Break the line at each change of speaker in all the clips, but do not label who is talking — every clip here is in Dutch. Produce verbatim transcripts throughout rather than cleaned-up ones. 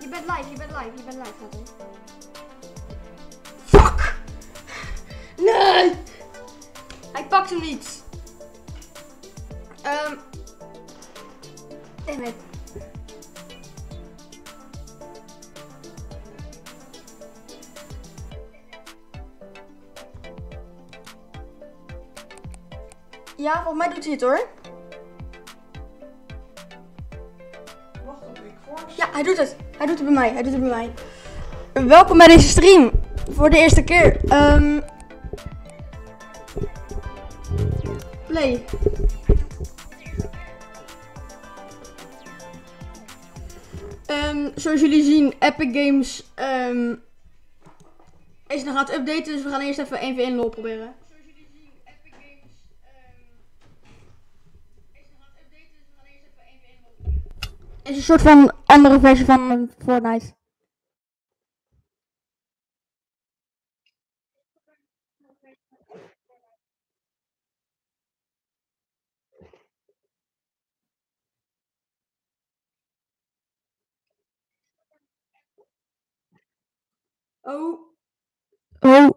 je bent live, je bent live, je bent live. Gaat Fuck! Nee! Hij pakt hem niet. Ehm. Um, damn it. Ja, volgens mij doet hij het hoor.
Wacht op ik voor.
Ja, hij doet het. Hij doet het bij mij. Hij doet het bij mij. Welkom bij deze stream. Voor de eerste keer. Um, play. Um, zoals jullie zien, Epic Games um, is nog aan het updaten. Dus we gaan eerst even één v één lol proberen. Het is een soort van andere versie van Fortnite. Oh. Oh.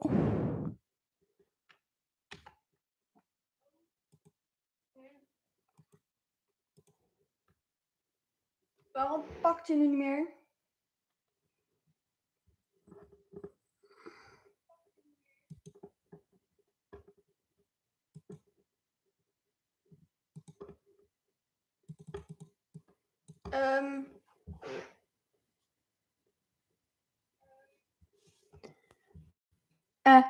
Waarom pakt je nu niet meer? Um. Eh.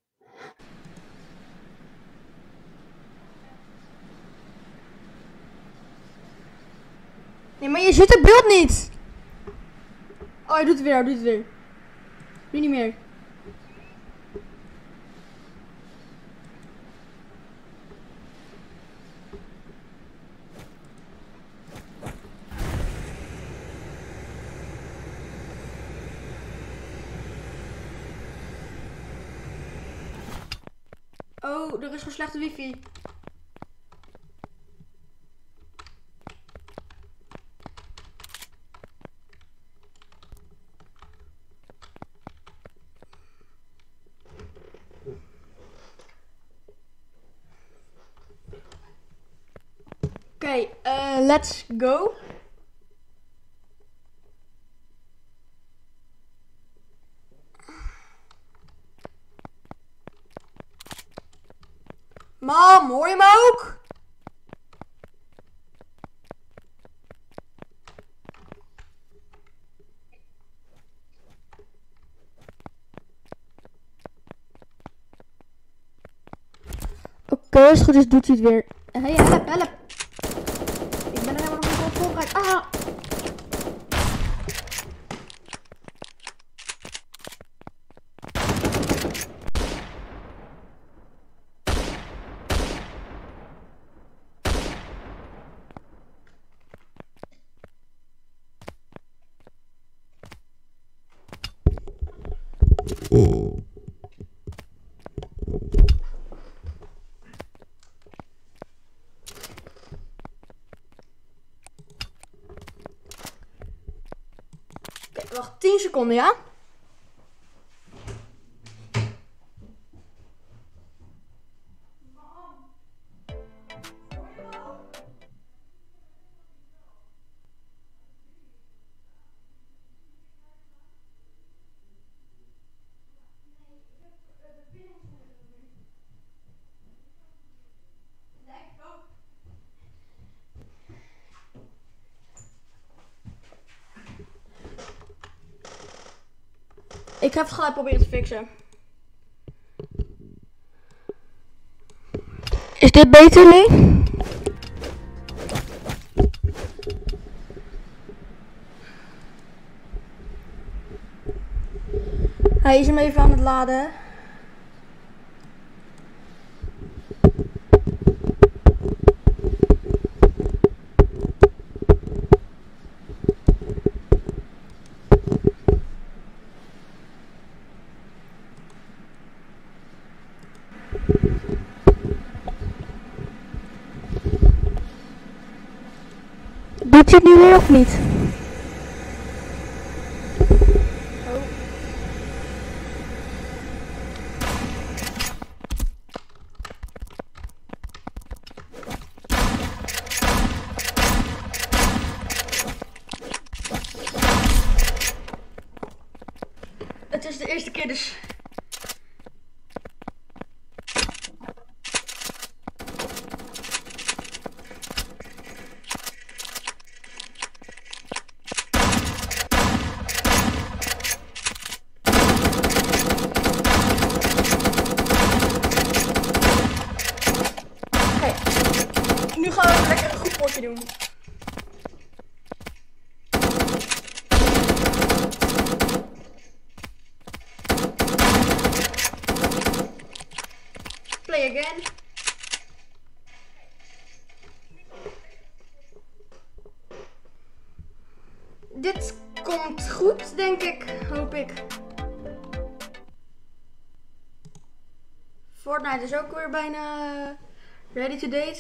Nee, maar je ziet het beeld niet. Oh, hij doet het weer, hij doet het weer. Nu niet meer. Oh, er is gewoon slechte wifi. Oké, okay, uh, let's go. Mam, hoor je me ook? Oké, okay, als het goed is doet hij het weer. Hé, hey, help, help. Ik ben er helemaal nog niet vol geraakt. Ah!
Oh.
Oké, wacht tien seconden, ja? Ik ga het gelijk proberen te fixen. Is dit beter, Lee? Hij is hem even aan het laden. Doet je het nu weer of niet? is de eerste keer dus. Hey, nu gaan we even lekker een goed potje doen. Play again. Dit komt goed, denk ik. Hoop ik. Fortnite is ook weer bijna ready to date.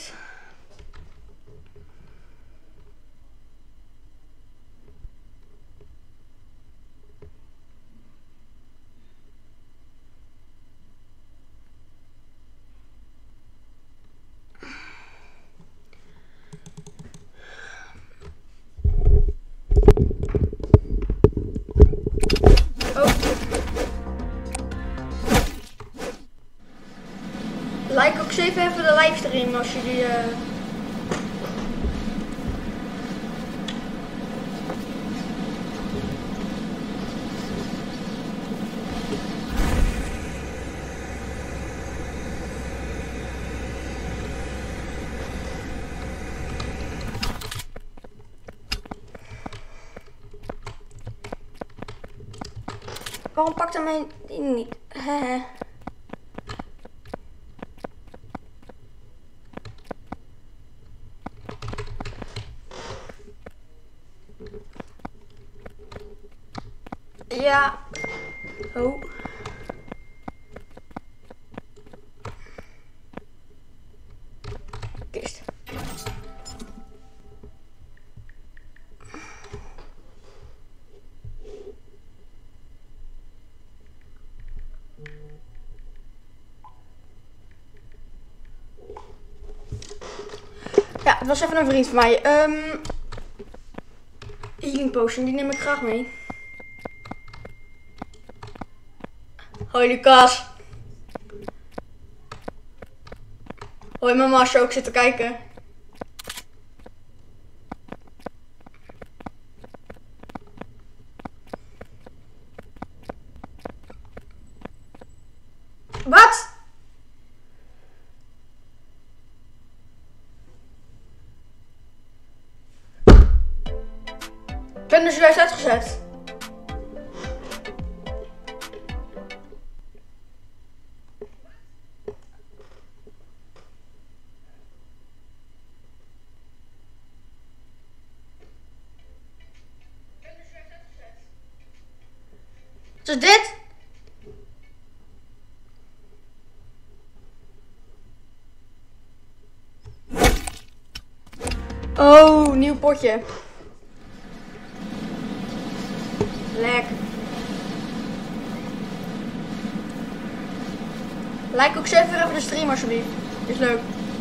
Like ook zeven even de livestream als jullie. Uh... Waarom pakt hij mijn ding niet? Hehe. Ja. Oh. Kist. Ja, het was even een vriend van mij. Um, healing potion, die neem ik graag mee. Hoi Lucas. Hoi mama, als je ook zit te kijken. Wat? Ik ben dus juist uitgezet. Wat is dit? Oh, nieuw potje. Lekker. Like ook zeven even de stream alsjeblieft. Is leuk.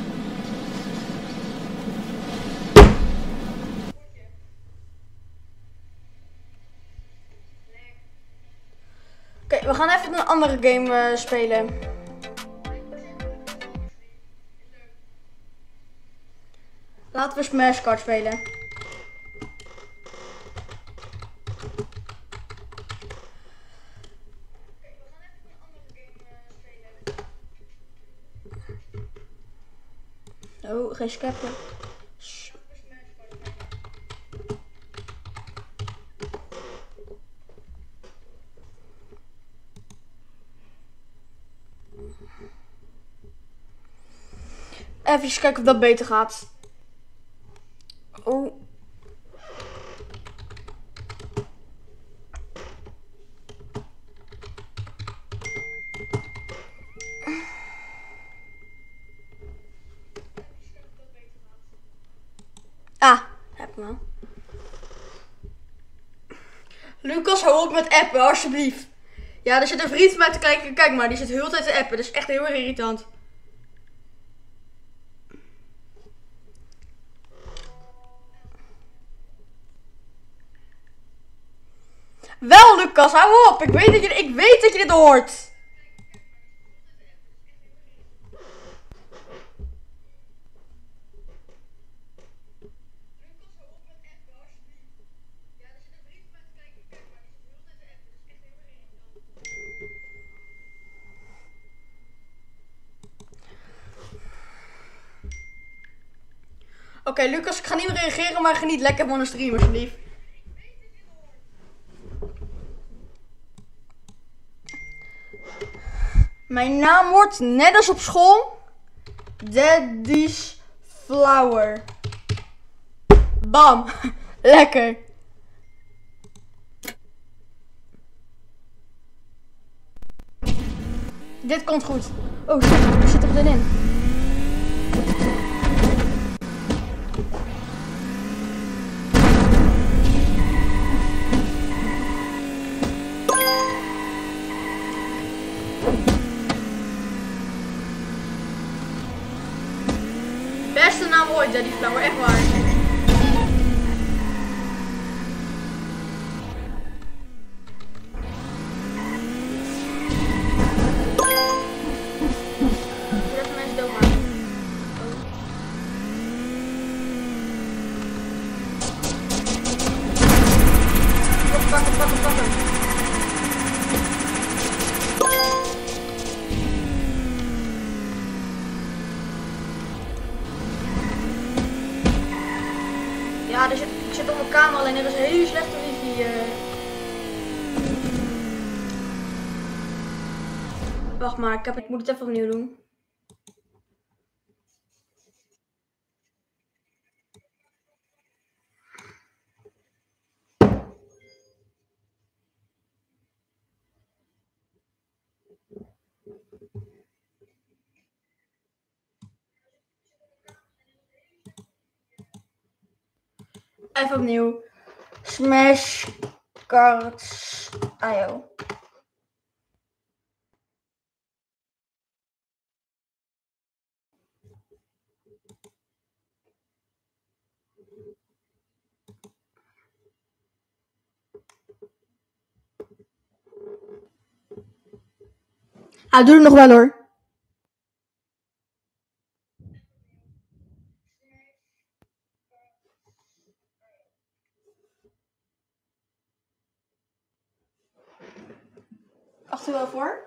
Oké, okay, we gaan even een andere game uh, spelen. Laten we Smash Kart spelen. Oh, geen scappen. Even kijken of dat beter gaat. Oh. Ah, heb me. Lucas, hou op met appen, alsjeblieft. Ja, er zit een vriend van mij te kijken. Kijk maar, die zit heel de tijd te appen. Dat is echt heel erg irritant. Wel, Lucas, hou op. Ik weet dat je, ik weet dat je dit hoort. Oké, okay, Lucas, ik ga niet meer reageren, maar geniet lekker van de stream, alsjeblieft. Mijn naam wordt, net als op school, Daddy's Flower. Bam. Lekker. Dit komt goed. Oh shit, ik zit er meteen in. Beste naam ooit, Daddy Flower, echt waar. Voordat de mensen doodmaken. Oh. Pakken, pakken, pakken. Ja, er zit, ik zit op mijn kamer, alleen er is een hele slechte wifi. Uh... Wacht maar, ik, heb, ik moet het even opnieuw doen. Even opnieuw. Smash cards I O. Hij doet het nog wel hoor. Wacht er wel voor.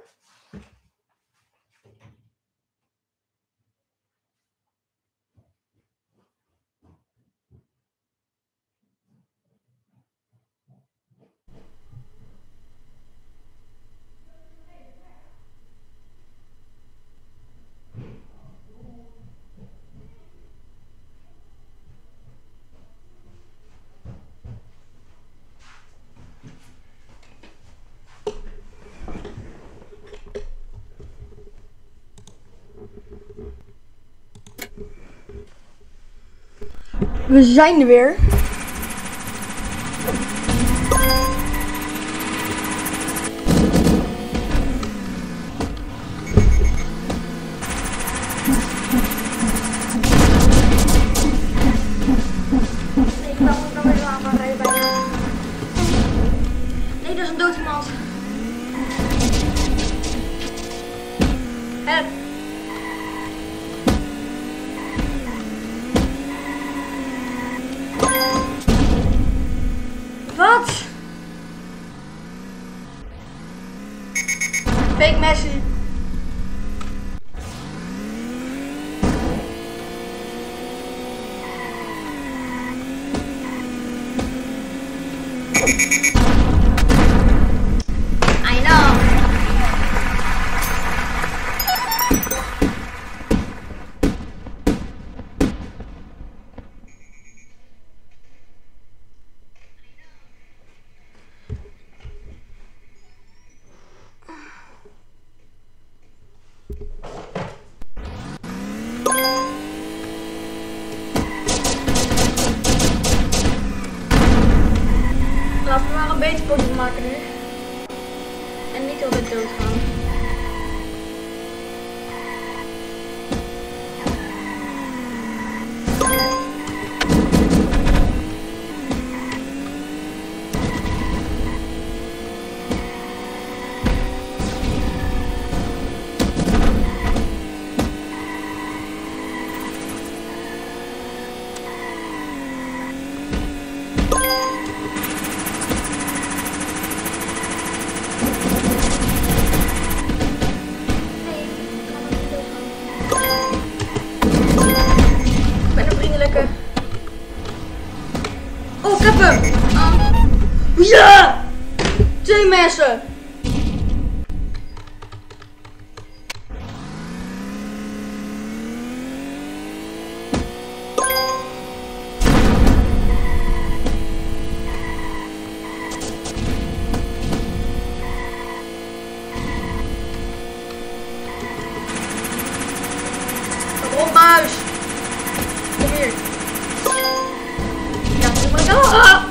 We zijn er weer. Nee, ik mag nog weer aan rijden bijna. Nee, dat is een dood iemand. Help. Wat? Fake Messi. I know. Laten we maar een beetje potje maken nu. En niet altijd doodgaan. hem! Ja! Twee mensen! Kom op, muis! Kom hier! Ja, doe maar zo! Ah!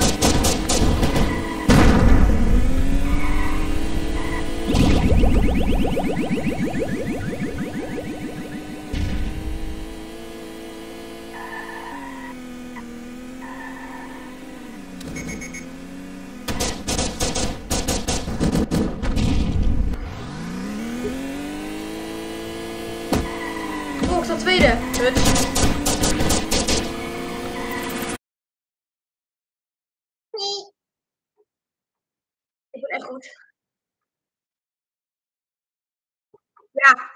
Oh, ik sta tweede. Dus. Nee. Ik ben echt goed. Ja.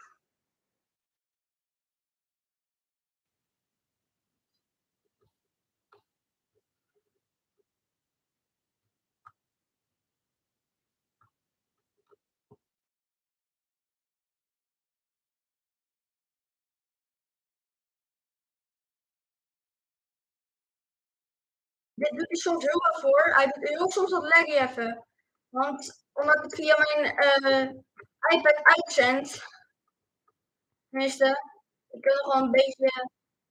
Dit doet hij soms heel wat voor. Hij doet heel soms dat laggy even. Want omdat ik het via mijn uh, iPad uitzend. Tenminste, ik kan nog wel een beetje.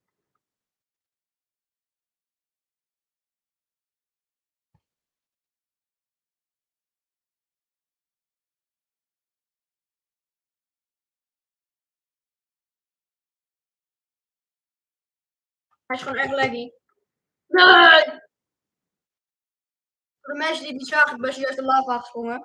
Hij is gewoon echt laggy. Nee! Voor de mensen die het niet zagen, ik ben zojuist de lava gesprongen.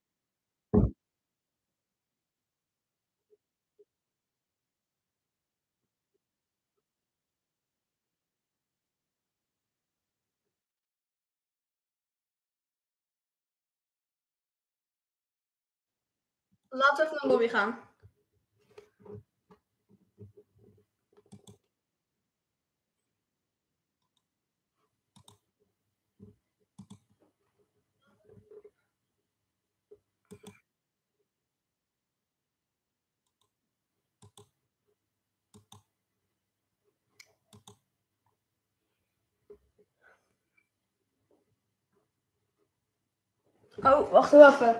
Laten we even naar de lobby gaan. Oh, wacht even.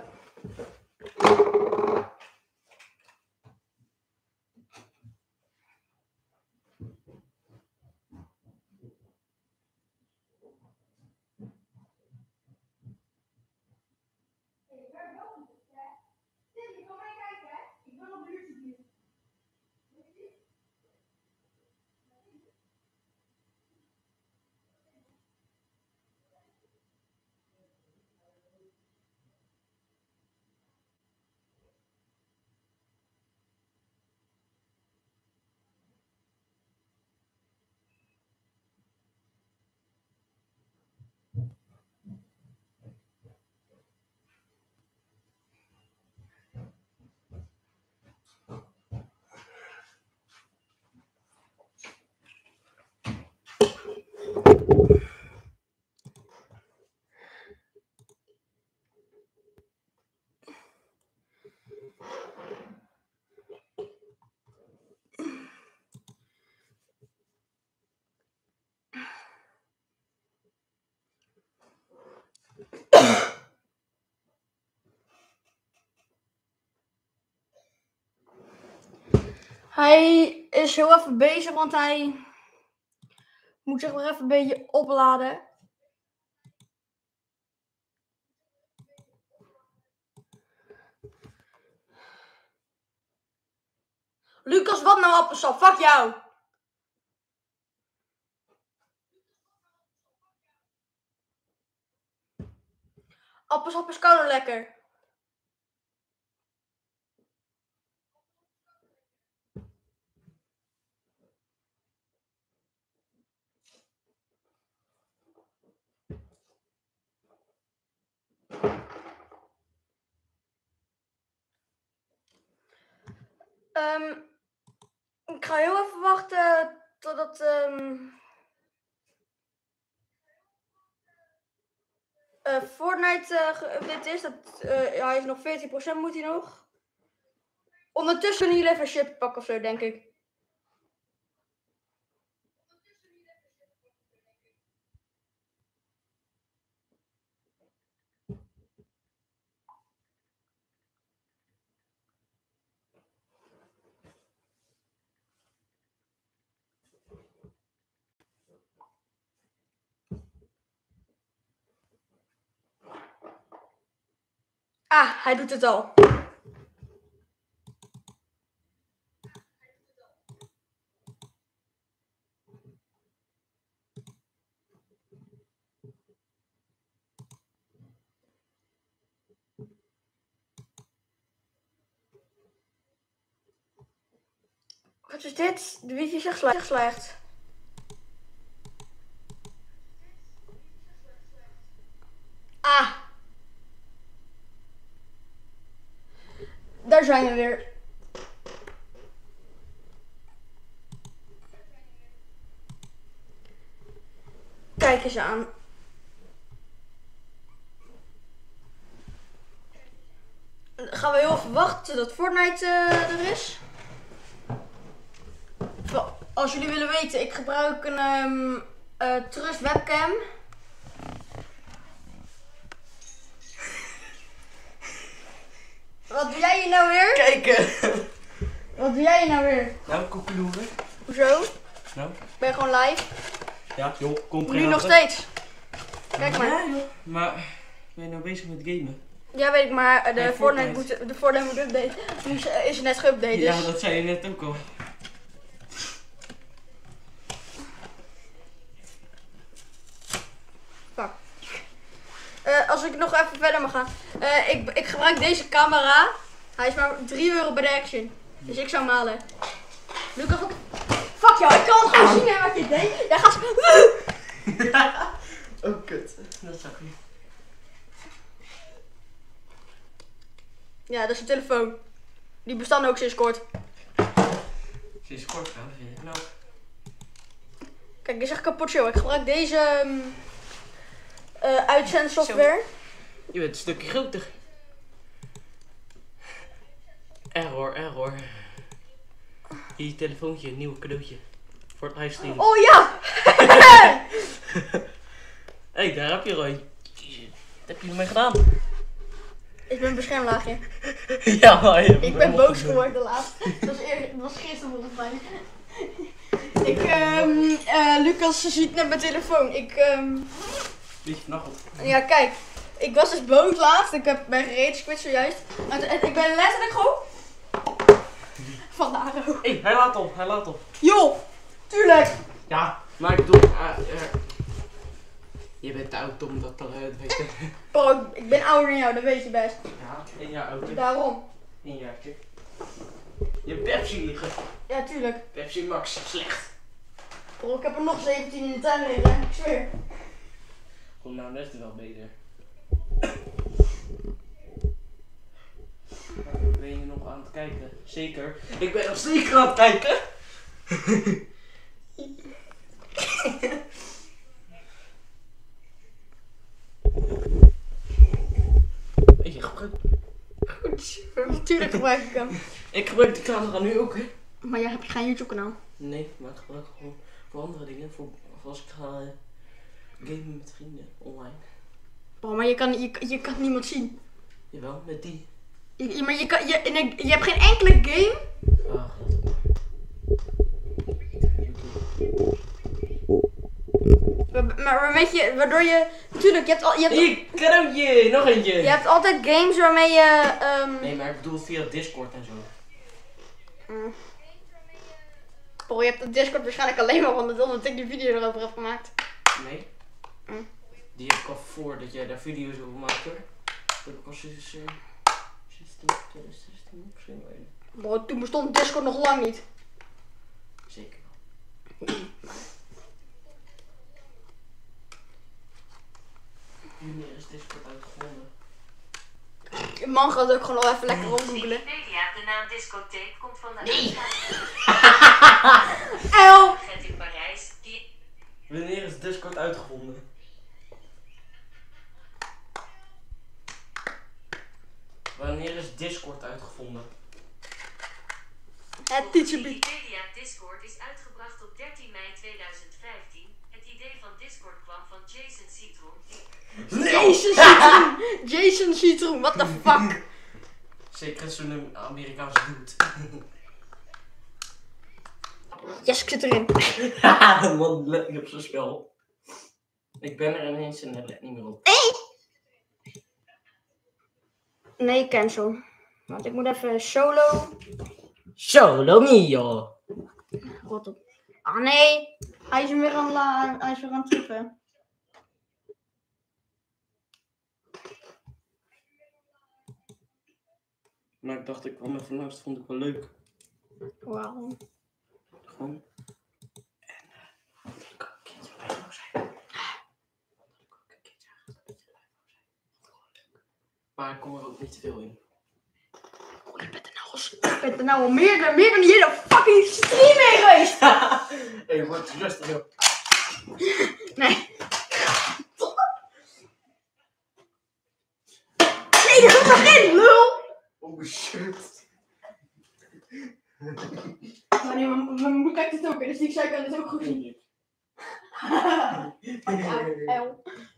Hij is heel even bezig, want hij moet zich weer even een beetje opladen. Lucas, wat nou appelsap? Fuck jou! Appelsap is koud en lekker. Um, ik ga heel even wachten totdat... Um... uh, Fortnite uh, geüpdate is. Dat, uh, hij is nog veertien procent moet hij nog. Ondertussen kunnen jullie even een chip pakken of zo, denk ik. Ah, hij doet het al. Wat is dit? De wifi is echt slecht. Ah. Daar zijn we weer. Kijk eens aan. Dan gaan we heel even wachten tot Fortnite uh, er is. Als jullie willen weten, ik gebruik een um, uh, Trust webcam. Wat doe jij hier nou weer?
Kijken!
Wat doe jij hier nou weer?
Nou, koekeloeren.
Hoezo?
Nou?
Ben je gewoon live?
Ja, joh, kom
Nu nog steeds. Kijk maar.
Ja, joh. Maar ben je nou bezig met gamen?
Ja, weet ik, maar de
ja,
Fortnite moet, de Fortnite moet update. Nu is, is het net geüpdate, dus.
Ja, dat zei je net ook al.
Fuck. Uh, als ik nog even verder mag gaan. Uh, ik, ik gebruik deze camera. Hij is maar drie euro bij de Action. Dus ik zou malen. Lucas ook. Fuck jou, ik kan het gewoon zien hè, wat je deed. Jij gaat.
Oh kut, dat zag je.
Ja, dat is een telefoon. Die bestaan ook sinds kort.
Sinds kort gaan, vind ik nou.
Kijk, die is echt kapot show. Ik gebruik deze um, uh, uitzendsoftware.
Je bent een stukje groter. Error, error. Hier je telefoontje, een nieuw cadeautje. Voor het livestreamen.
Oh ja!
Hé, hey, daar heb je Roy. Wat heb je ermee gedaan?
Ik ben een beschermlaagje.
Ja, maar je
Ik ben boos geworden laatst. Dat was, eer, dat was gisteren volgens mij. Ik, um, uh, Lucas ziet net mijn telefoon. Ik, um...
Beetje vanachtend.
Ja, kijk. Ik was dus boos laatst. Ik heb mijn gereden squid zojuist. En, en ik ben letterlijk gewoon... Van Naro.
Hé, hey, hij laat op, hij laat op.
Joh, tuurlijk.
Ja, maar ik bedoel... Uh, uh, je bent te oud om dat te uh, weten.
Bro, ik ben ouder dan jou, dat weet je best.
Ja, één jaar ouder.
Daarom.
Eén jaartje. Je hebt Pepsi liggen.
Ja, tuurlijk.
Pepsi Max, slecht.
Bro, ik heb er nog zeventien in de tuin liggen, ik zweer.
Oh, nou, dat is wel beter. Ben je nog aan het kijken? Zeker. Ik ben nog zeker aan het kijken. Je gebruikt...
Goed. Natuurlijk gebruik ik hem.
Ik gebruik de camera nu ook, hè?
Maar jij hebt geen YouTube kanaal.
Nee, maar ik gebruik het gewoon voor andere dingen. Voor, voor als ik ga uh, gamen met vrienden online.
Bro, maar je kan, je, je kan niemand zien.
Jawel, met die.
Je, maar je, kan, je, je hebt geen enkele game.
Ah,
Maar, maar weet je, waardoor je... Natuurlijk, je hebt al... Je hebt,
ik krootje, nog eentje.
je hebt altijd games waarmee je... Um...
Nee, maar ik bedoel via Discord en zo.
Mm. Bro, je hebt de Discord waarschijnlijk alleen maar omdat, omdat ik die video erover heb gemaakt.
Nee.
Mm.
Die heb ik al voordat jij daar video's over maakte. Dat heb ik al sinds uh, twintig zestien misschien wel.
Bro, toen bestond Discord nog lang niet.
Zeker wel. Wanneer is Discord uitgevonden?
Je man gaat ook gewoon nog even lekker rondgoogelen.
Wikipedia, de naam discotheek komt van de
Nee.
El!
in Parijs, die...
Wanneer is Discord uitgevonden? Wanneer is Discord uitgevonden?
Het teacherbeat.
Wikipedia Discord is uitgebracht op dertien mei tweeduizend vijftien. Het idee van Discord kwam van Jason Citron.
Jason Citroen! Jason Citroen, what the fuck?
Zeker zo'n Amerikaanse dude.
Yes, ik zit erin.
Haha, man, let niet op zo'n spel. Ik ben er ineens en het let niet meer op.
Nee, cancel. Want ik moet even solo.
Solo mio.
Rot op. Ah nee, hij is weer aan, la hij is weer aan het typen.
Maar ik dacht, ik kwam even langs, dat vond ik wel leuk.
Waarom?
Gewoon. En uh, ik kan een keertje live wou zijn. Ik kan ook een keertje zeggen dat je live wou zijn. Gewoon leuk. Maar ik kom er ook niet te veel in.
Oh, ik ben er nou al, ik ben er nou al meer, dan- meer dan die hele fucking stream heen geweest.
Hé, hey, word rustig joh.
Nee. Nee, dat gaat erin, lul.
Oh shit.
Maar nee, mijn mijn moeder kijkt het ook, dus die zei kan het ook goed zien. El.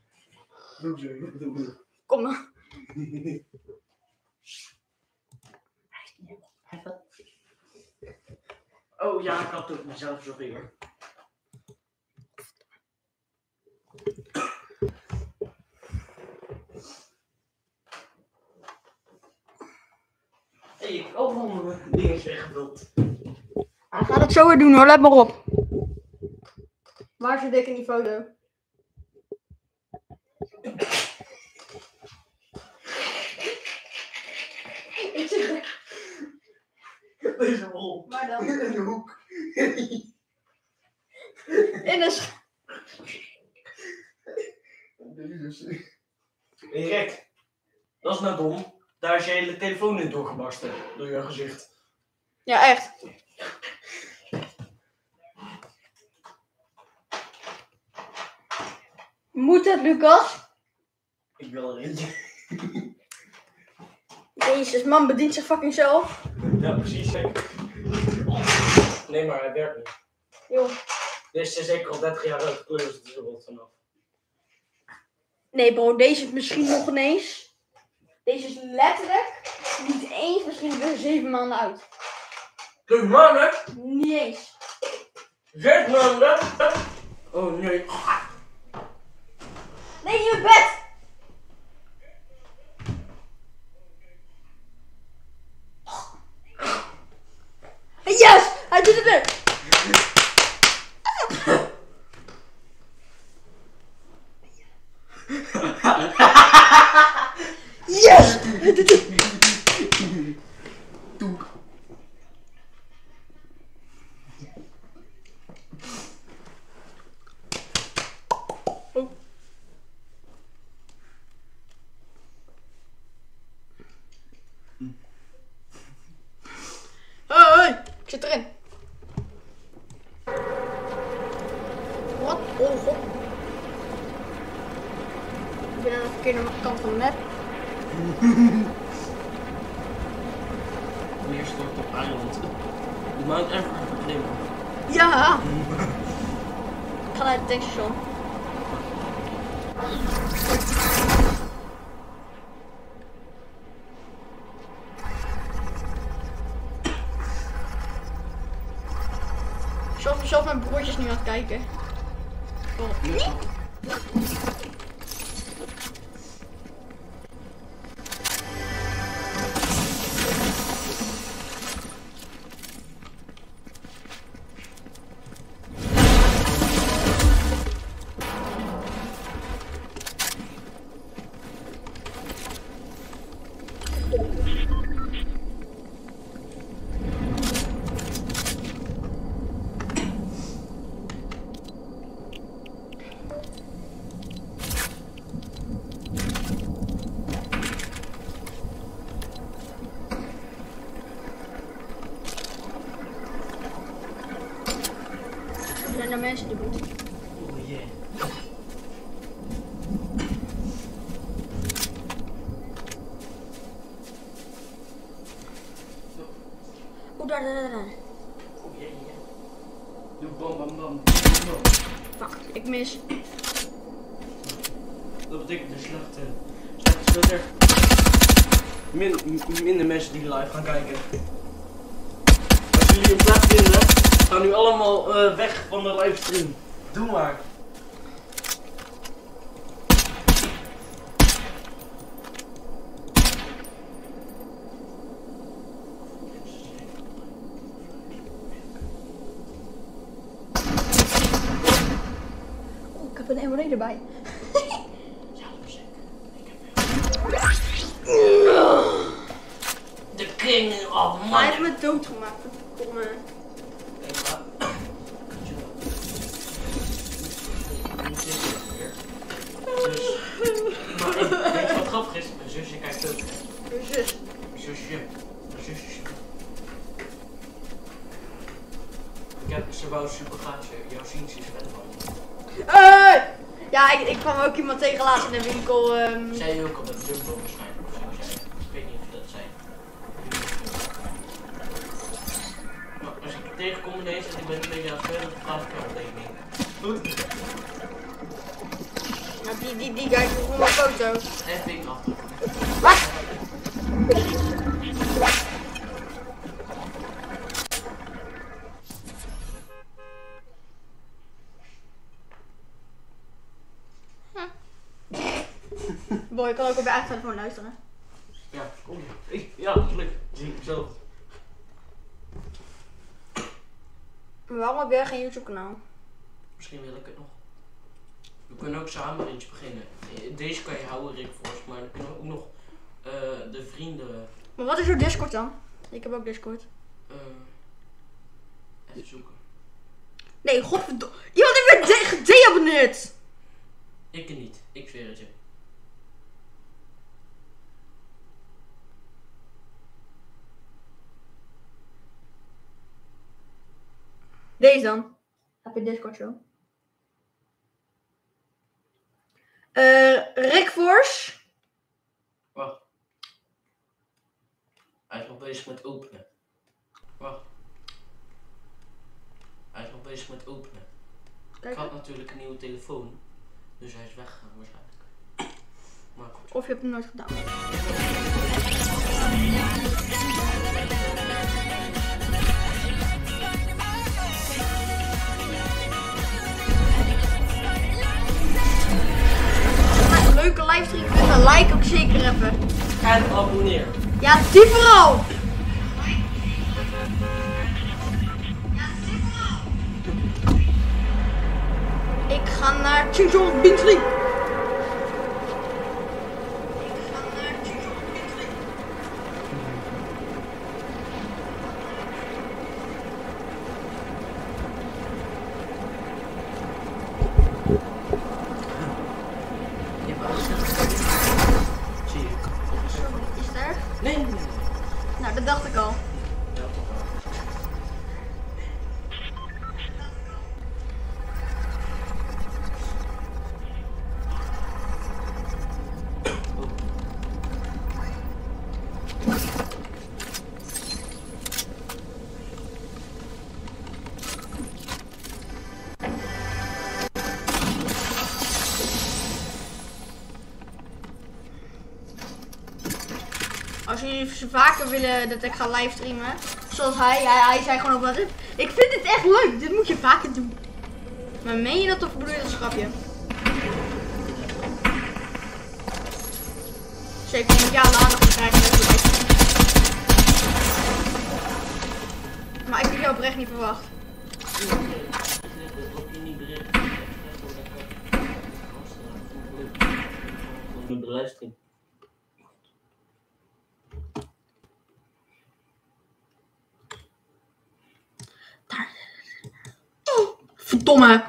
Kom maar.
Oh ja, ik had het ook mezelf zo weer. Hé, ik heb overal mijn dingen weggevuld.
Hij gaat het zo weer doen hoor, let maar op. Waar zit ik in die foto? Ik zit er.
Deze rol.
Waar dan?
In de hoek.
In de sch...
Deze. Hé Rick, dat is nou dom. Daar is je hele telefoon in doorgebarsten. Door je gezicht.
Ja, echt. Moet het, Lucas?
Ik wil er eentje.
Jezus, man bedient zich fucking zelf.
Ja, precies. Zeker. Nee, maar hij werkt niet.
Joh.
Deze is zeker al dertig jaar oud. Kleur is er wat vanaf.
Nee bro, deze is misschien nog ineens. Deze is letterlijk niet eens, misschien weer zeven maanden oud.
Zeven maanden?
Niet eens.
Zes maanden? Oh nee.
Nee, je bed! Yes! Hij doet het weer! Yes! Hij doet het! Oh. Hoi, ik zit erin. Wat? Oh god. Ik ben aan de verkeerde kant van de map.
Hier stort op eiland. De Mount Everest beklimmen.
Ja! Ik ga naar het tankstation. Zelf, zelf mijn broertjes nu aan het kijken. Oh. Nee. Oh, daar, daar, daar, daar.
Oh jee, jee. Doe bam, bam, bam.
Fuck, ik mis.
Dat betekent een slechte, slechte schutter. Min, minder mensen die live gaan kijken. Als jullie een plaats vinden, gaan nu allemaal uh, weg van de livestream. Doe maar.
Oh, ik heb een M R E erbij.
Ja, zeker. Ik heb de king of
Hij
money.
heeft me doodgemaakt. Kom, uh...
Dus, maar ik, weet je wat grappig is? Mijn zusje kijkt ook.
Je zus.
Mijn zusje. Mijn zusje. Ik heb, ze wou super graag jou zien, ze is fan van je.
Hey! Ja, ik, ik kwam ook iemand tegen laatst in de winkel. Um...
Zij ook al met Jumbo waarschijnlijk. Of zo zei. Ik weet niet of dat zijn. Maar als ik tegenkom ineens en ik ben een beetje aan het spelen, dan praat ik jou tegen me. Goed.
Ja, die, die, die guy vroeg om een foto.
Echt ik af.
Wat? Boy, ik kan ook op je eigen telefoon luisteren.
Ja, kom je. Ja, gelukkig. Zie ik zelf.
Maar waarom heb jij geen YouTube kanaal?
Misschien wil ik het nog. We kunnen ook samen eentje beginnen. Deze kan je houden, Rick Force, maar dan kunnen we ook nog uh, de vrienden.
Maar wat is jouw Discord dan? Ik heb ook Discord.
Uh, even zoeken.
Nee, godverdomme. Iemand heeft weer de gedeabonneerd!
Ik niet, ik zweer het je.
Deze dan. Heb je Discord show? Uh, Rick Force.
Wacht. Hij is nog bezig met openen. Wacht. Hij is nog bezig met openen.
Kijk.
Ik had natuurlijk een nieuwe telefoon. Dus hij is weggegaan waarschijnlijk. Maar goed.
Of je hebt hem nooit gedaan. Leuke livestream vinden, like ook zeker even.
En abonneer.
Ja, die vooral! Ik ga naar Chingchong Binsley.
Zie je.
Is er?
Nee, nee, nee.
Nou, dat dacht ik al.
Ja, toch wel.
Als jullie vaker willen dat ik ga livestreamen, zoals hij, hij, hij zei gewoon op wat. Ik vind dit echt leuk, dit moet je vaker doen. Maar meen je dat of bedoel je dat als grapje? Zeker moet je alle aandacht krijgen. Maar ik heb jou oprecht niet verwacht.
Een beluistering.
Daar. Oh, verdomme.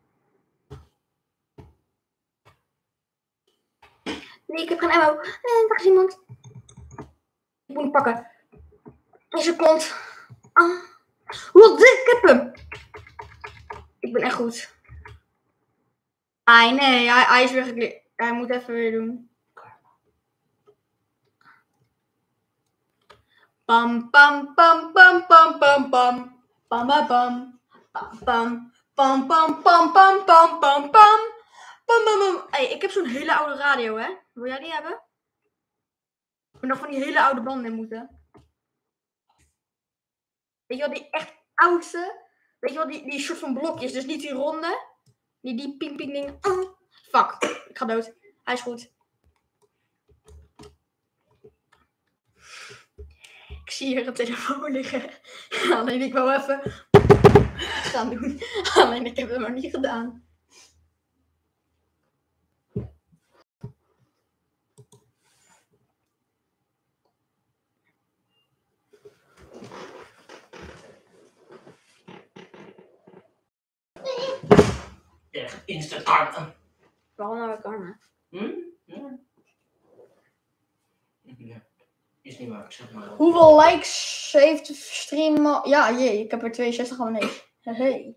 Nee, ik heb geen ammo. Nee, daar is iemand. Ik moet hem pakken. Deze kont. Ah. Wat dik, ik heb hem. Ik ben echt goed. Ai, nee, hij, hij is weer geklikt. Hij moet even weer doen. Pam pam pam pam pam pam pam. Pam pam pam. Pam pam pam pam pam pam pam pam. Pam pam pam. Hey, ik heb zo'n hele oude radio, hè? Wil jij die hebben? Ik moet nog van die hele oude banden in moeten. Weet je wel, die echt oudste? Weet je wel, die, die soort van blokjes, dus niet die ronde. Die, die ping ping ding. Oh, fuck, ik ga dood. Hij is goed. Ik zie hier een telefoon liggen. Alleen ik wou even gaan doen. Alleen ik heb het maar niet gedaan.
Echt instant karma.
Waarom nou karma?
Hm? Ja. Ja. Is niet waar, zeg maar.
Hoeveel likes heeft de stream? al- Ja, jee, ik heb er tweeënzestig abonnees. Hey.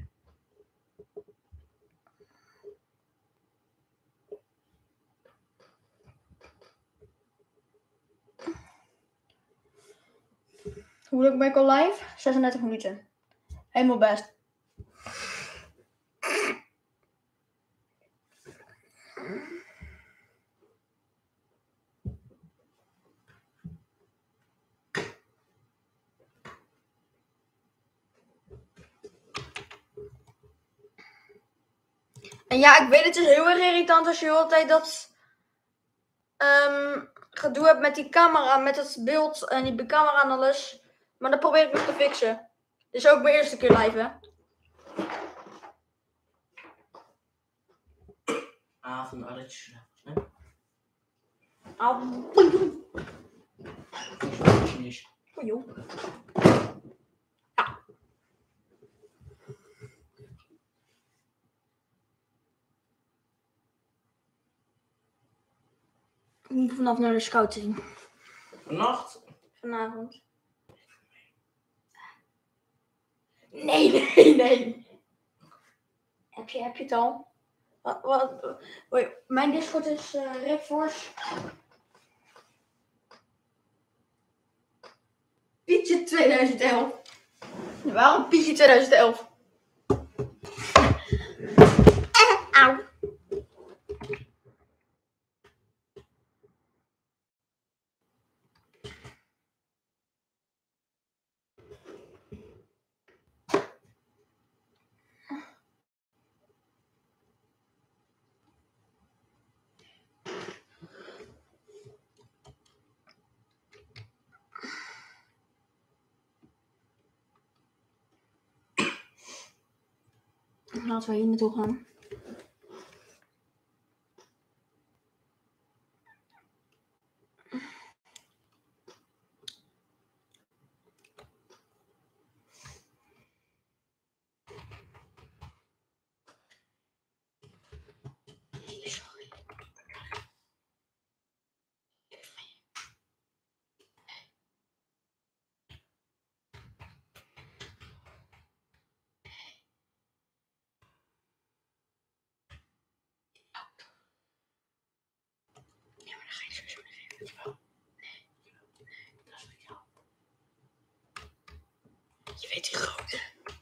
Hoe lang ben ik al live? zesendertig minuten. Helemaal best. En ja, ik weet het is heel erg irritant als je altijd dat um, gedoe hebt met die camera, met het beeld en die camera en alles. Maar dat probeer ik nog te fixen. Dit is ook mijn eerste keer live, hè?
Avond, alles.
Au.
Finish.
Oh, joh. Ja. Ik moet vanaf naar de scouting.
Vannacht?
Vanavond. Nee, nee, nee. Heb je, heb je het al? Wat, wat, wait, mijn Discord is uh, Redforce. Pietje tweeduizend elf. Waarom Pietje tweeduizend elf? Auw. Laten we hier naartoe gaan. Je weet die grote.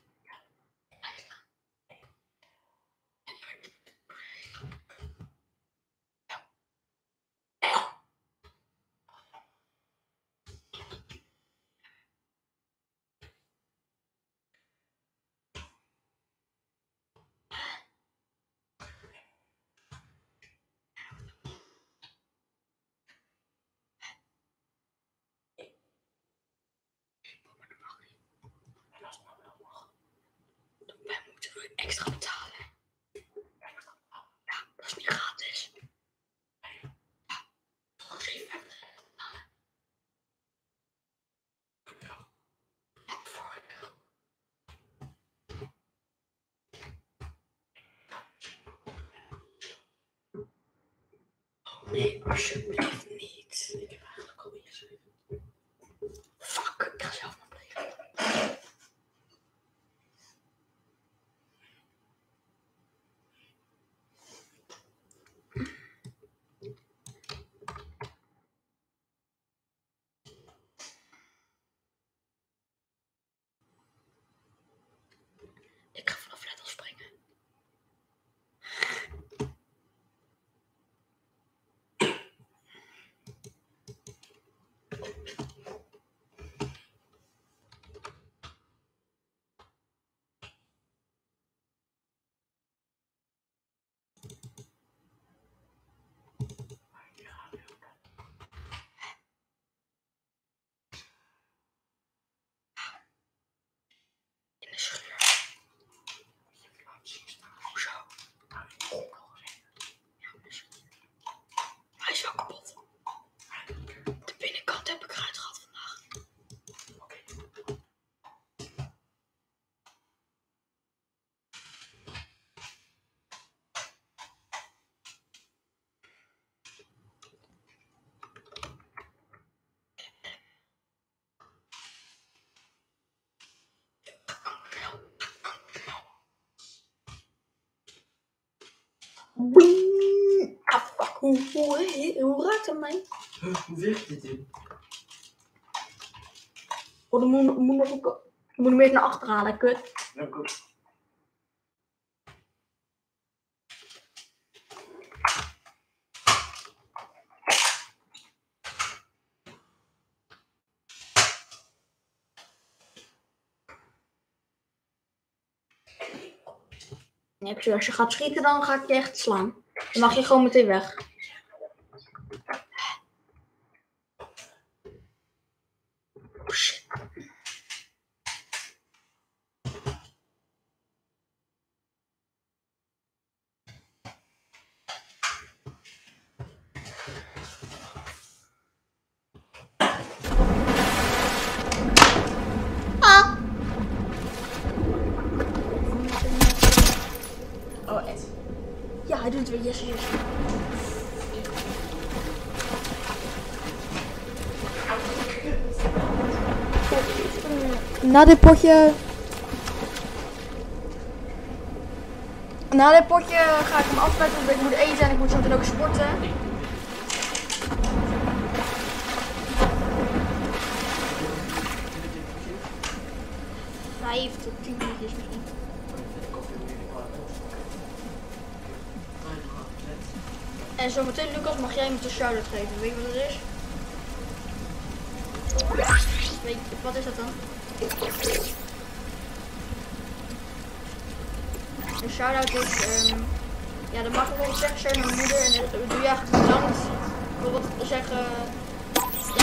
Wij moeten extra betalen. Ja, dat is niet gratis. Ja, zevenenvijftig. Nee, alsjeblieft niet. Ik heb eigenlijk al ingeschreven. Fuck, ik ga zelf maar blijven. Boing. Ah, fuck. Hoe, hoe, hoe raakt het mij?
Hoe werkt dit in?
Oh, dan moet, moet, nog een, dan moet hem weer naar achter halen, kut.
Ja, kom.
Nee, ik zeg, als je gaat schieten, dan ga ik je echt slaan. Dan mag je gewoon meteen weg. Oh, shit. Ah! Oh, echt. Ja, hij doet het weer. Yes, yes. Na dit potje... Na dit potje ga ik hem afsluiten, want ik moet eten en ik moet zo meteen ook sporten. Vijf tot tien minuutjes misschien. En zometeen, Lucas, mag jij me een shout-out geven. Weet je wat het is? Weet je, wat is dat dan? Een shout-out is, um, ja, dan mag ik bijvoorbeeld zeggen, share naar mijn moeder en dan doe je eigenlijk bedankt. Bijvoorbeeld zeggen, ja,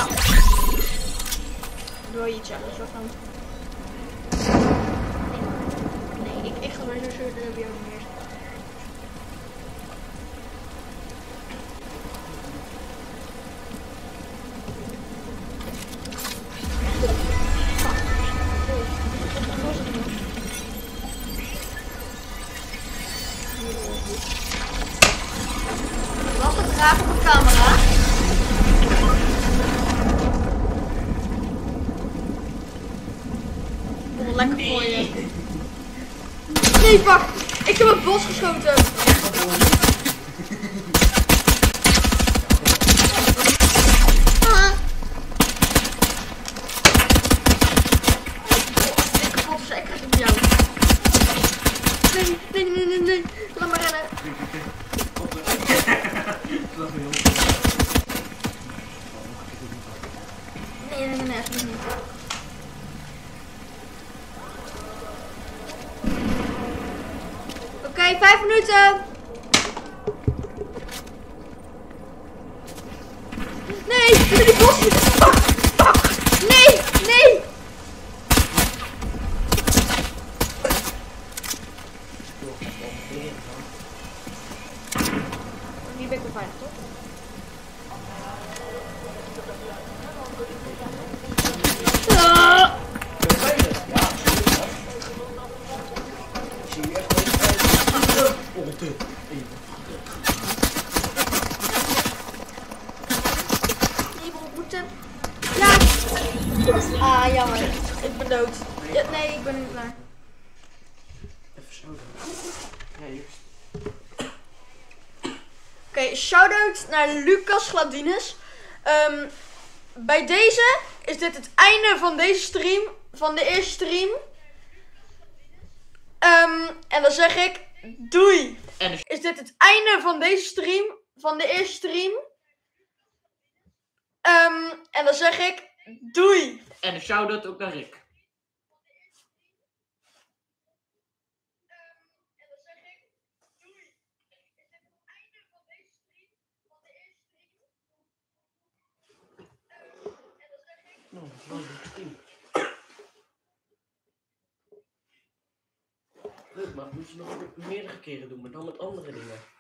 doe je iets zeggen, zo van. Nee, nee ik, ik ga maar zo zo, dat heb je ook niet meer. Was het graag op de camera? Oh, lekker voor je. Nee, fuck! Ik heb het bos geschoten. Ah. Ik kapot is, ik krijg het op jou. Nee, nee, nee, nee, nee. Laat maar rennen. Nee, nee, nee, nee, echt niet. Oké, okay, vijf minuten. Nee, ik ben die bos. Fuck, fuck. Nee, nee. Nu ben ik wel veilig, toch? Ah. Nee, we moeten. Ja! Ah, jammer. Ik ben dood. Ja, nee, ik ben niet klaar.
Even zo dan. Nee,
Oké, okay, shout-out naar Lucas Gladines. Um, bij deze is dit het einde van deze stream. Van de eerste stream. Um, en dan zeg ik doei.
En dus...
Is dit het einde van deze stream. Van de eerste stream. Um, en dan zeg ik doei.
En een shout-out ook naar Rick. Nou, dat is wel een leuk, maar moet je nog meerdere keren doen, maar dan met andere dingen.